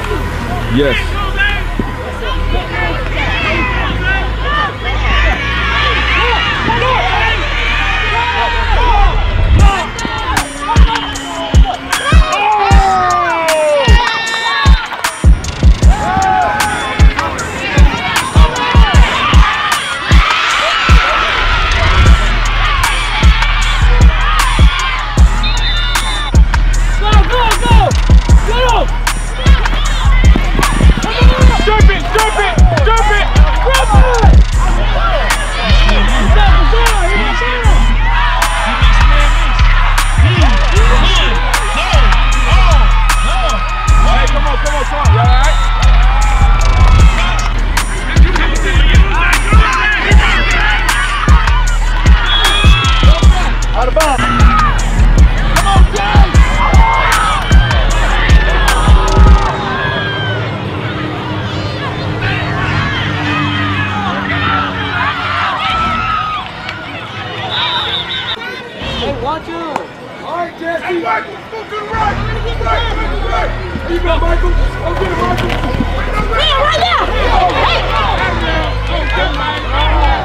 Yes. Watch out! All right, Jesse. Hey, Michael, go to the right. Right. There you go, Michael. Go get it, Michael. Yeah, right there. Hey.